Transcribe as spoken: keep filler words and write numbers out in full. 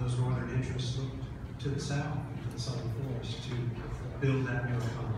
those northern interests looked to the south, to the southern forest, to build that new economy.